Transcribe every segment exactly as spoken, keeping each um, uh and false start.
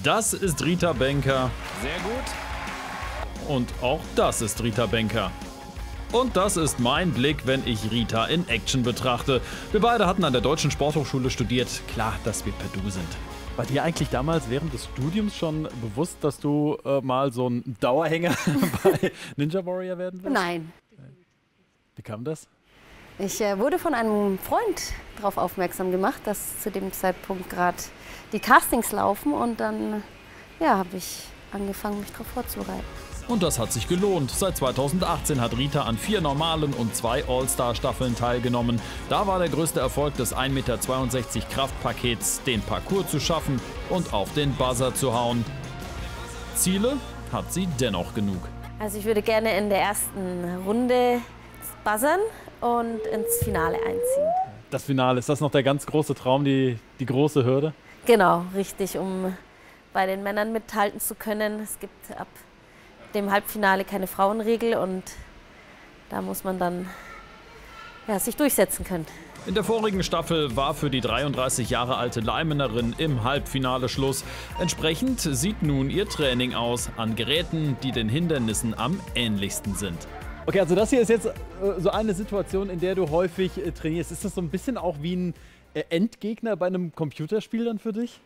Das ist Rita Benker. Sehr gut. Und auch das ist Rita Benker. Und das ist mein Blick, wenn ich Rita in Action betrachte. Wir beide hatten an der Deutschen Sporthochschule studiert. Klar, dass wir per Du sind. War dir eigentlich damals während des Studiums schon bewusst, dass du äh, mal so ein Dauerhänger bei Ninja Warrior werden willst? Nein. Wie kam das? Ich äh, wurde von einem Freund darauf aufmerksam gemacht, dass zu dem Zeitpunkt gerade die Castings laufen. Und dann ja, habe ich angefangen, mich darauf vorzubereiten. Und das hat sich gelohnt. Seit zweitausendachtzehn hat Rita an vier normalen und zwei All-Star-Staffeln teilgenommen. Da war der größte Erfolg des ein Meter zweiundsechzig Kraftpakets, den Parcours zu schaffen und auf den Buzzer zu hauen. Ziele hat sie dennoch genug. Also ich würde gerne in der ersten Runde buzzern und ins Finale einziehen. Das Finale, ist das noch der ganz große Traum, die, die große Hürde? Genau, richtig, um bei den Männern mithalten zu können. Es gibt ab dem Halbfinale keine Frauenregel und da muss man dann ja, sich durchsetzen können. In der vorigen Staffel war für die dreiunddreißig Jahre alte Leimenerin im Halbfinale Schluss. Entsprechend sieht nun ihr Training aus an Geräten, die den Hindernissen am ähnlichsten sind. Okay, also das hier ist jetzt äh, so eine Situation, in der du häufig äh, trainierst. Ist das so ein bisschen auch wie ein äh, Endgegner bei einem Computerspiel dann für dich?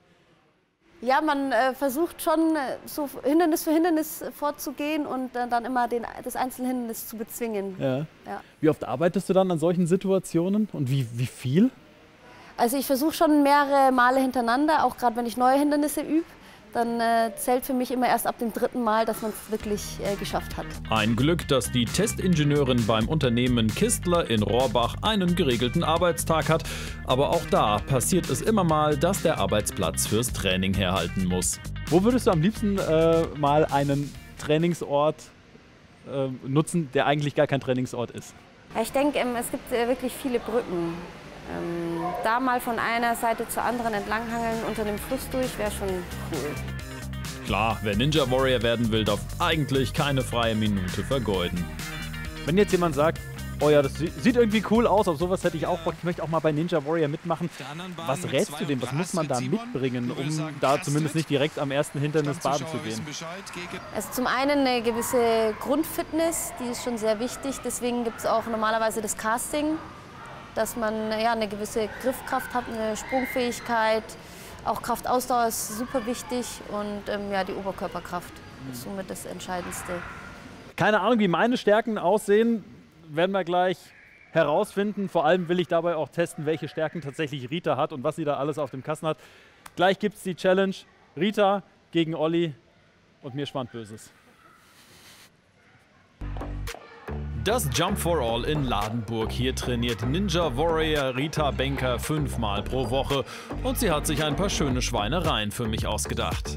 Ja, man äh, versucht schon äh, so Hindernis für Hindernis vorzugehen und äh, dann immer den, das einzelne Hindernis zu bezwingen. Ja. Ja. Wie oft arbeitest du dann an solchen Situationen und wie, wie viel? Also ich versuche schon mehrere Male hintereinander, auch gerade wenn ich neue Hindernisse übe. Dann äh, zählt für mich immer erst ab dem dritten Mal, dass man es wirklich äh, geschafft hat. Ein Glück, dass die Testingenieurin beim Unternehmen Kistler in Rohrbach einen geregelten Arbeitstag hat. Aber auch da passiert es immer mal, dass der Arbeitsplatz fürs Training herhalten muss. Wo würdest du am liebsten äh, mal einen Trainingsort äh, nutzen, der eigentlich gar kein Trainingsort ist? Ja, ich denke, ähm, es gibt äh, wirklich viele Brücken. Ähm, da mal von einer Seite zur anderen entlanghangeln unter dem Fluss durch, wäre schon cool. Klar, wer Ninja Warrior werden will, darf eigentlich keine freie Minute vergeuden. Wenn jetzt jemand sagt, oh ja, das sieht irgendwie cool aus, auf sowas hätte ich auch Bock, ich möchte auch mal bei Ninja Warrior mitmachen. Was rätst du dem, was muss man da mitbringen, um da zumindest nicht direkt am ersten Hindernis baden zu gehen? Also zum einen eine gewisse Grundfitness, die ist schon sehr wichtig. Deswegen gibt es auch normalerweise das Casting, dass man ja, eine gewisse Griffkraft hat, eine Sprungfähigkeit. Auch Kraftausdauer ist super wichtig und ähm, ja, die Oberkörperkraft ist somit das Entscheidendste. Keine Ahnung, wie meine Stärken aussehen, werden wir gleich herausfinden. Vor allem will ich dabei auch testen, welche Stärken tatsächlich Rita hat und was sie da alles auf dem Kasten hat. Gleich gibt es die Challenge Rita gegen Olli und mir schwant Böses. Das Jump for All in Ladenburg. Hier trainiert Ninja Warrior Rita Benker fünfmal pro Woche und sie hat sich ein paar schöne Schweinereien für mich ausgedacht.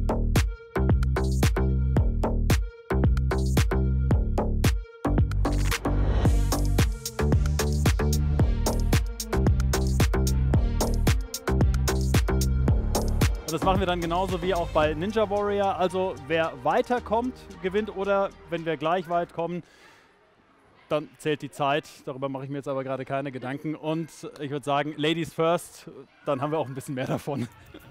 Und das machen wir dann genauso wie auch bei Ninja Warrior. Also wer weiterkommt, gewinnt, oder wenn wir gleich weit kommen, dann zählt die Zeit. Darüber mache ich mir jetzt aber gerade keine Gedanken. Und ich würde sagen, Ladies first, dann haben wir auch ein bisschen mehr davon.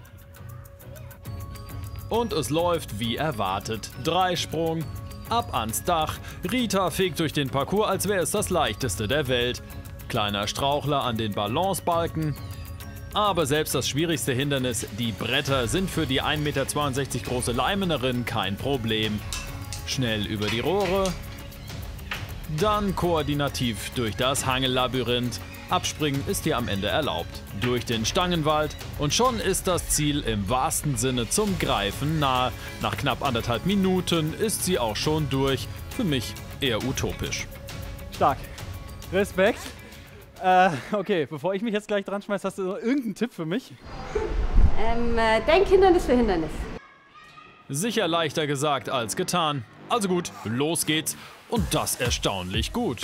Und es läuft wie erwartet. Dreisprung, ab ans Dach. Rita fegt durch den Parcours, als wäre es das leichteste der Welt. Kleiner Strauchler an den Balancebalken. Aber selbst das schwierigste Hindernis, die Bretter, sind für die ein Meter zweiundsechzig große Leimenerin kein Problem. Schnell über die Rohre. Dann koordinativ durch das Hangellabyrinth. Abspringen ist hier am Ende erlaubt. Durch den Stangenwald und schon ist das Ziel im wahrsten Sinne zum Greifen nahe. Nach knapp anderthalb Minuten ist sie auch schon durch. Für mich eher utopisch. Stark. Respekt. Äh, okay, bevor ich mich jetzt gleich dran schmeiße, hast du noch irgendeinen Tipp für mich? Ähm, äh, denk Hindernis für Hindernis. Sicher leichter gesagt als getan. Also gut, los geht's. Und das erstaunlich gut.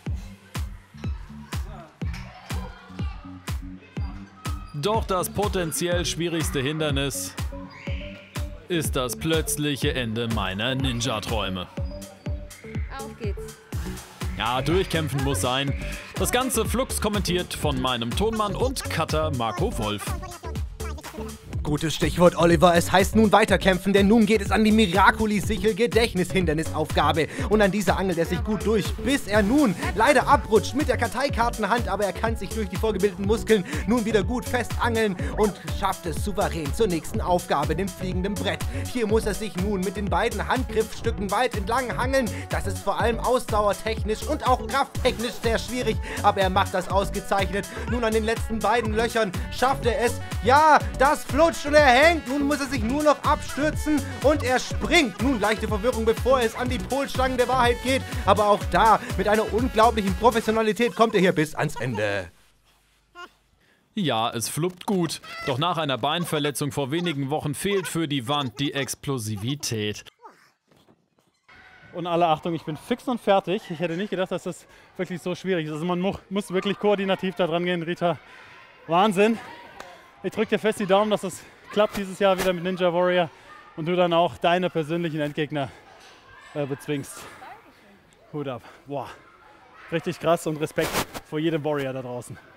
Doch das potenziell schwierigste Hindernis ist das plötzliche Ende meiner Ninja-Träume. Auf geht's. Ja, durchkämpfen muss sein. Das Ganze flugs kommentiert von meinem Tonmann und Cutter Marco Wolf. Gutes Stichwort, Oliver. Es heißt nun weiterkämpfen, denn nun geht es an die Miraculi-Sichel-Gedächtnishindernisaufgabe. Und an dieser angelt er sich gut durch, bis er nun leider abrutscht mit der Karteikartenhand, aber er kann sich durch die vorgebildeten Muskeln nun wieder gut festangeln und schafft es souverän zur nächsten Aufgabe, dem fliegenden Brett. Hier muss er sich nun mit den beiden Handgriffstücken weit entlang hangeln. Das ist vor allem ausdauertechnisch und auch krafttechnisch sehr schwierig, aber er macht das ausgezeichnet. Nun an den letzten beiden Löchern schafft er es. Ja, das flutscht und er hängt. Nun muss er sich nur noch abstürzen und er springt. Nun leichte Verwirrung, bevor es an die Polstangen der Wahrheit geht. Aber auch da, mit einer unglaublichen Professionalität, kommt er hier bis ans Ende. Ja, es fluppt gut. Doch nach einer Beinverletzung vor wenigen Wochen fehlt für die Wand die Explosivität. Und alle Achtung, ich bin fix und fertig. Ich hätte nicht gedacht, dass das wirklich so schwierig ist. Also man mu muss wirklich koordinativ da dran gehen, Rita. Wahnsinn. Ich drücke dir fest die Daumen, dass es klappt dieses Jahr wieder mit Ninja Warrior und du dann auch deine persönlichen Endgegner äh, bezwingst. Hut ab. Boah, richtig krass und Respekt vor jedem Warrior da draußen.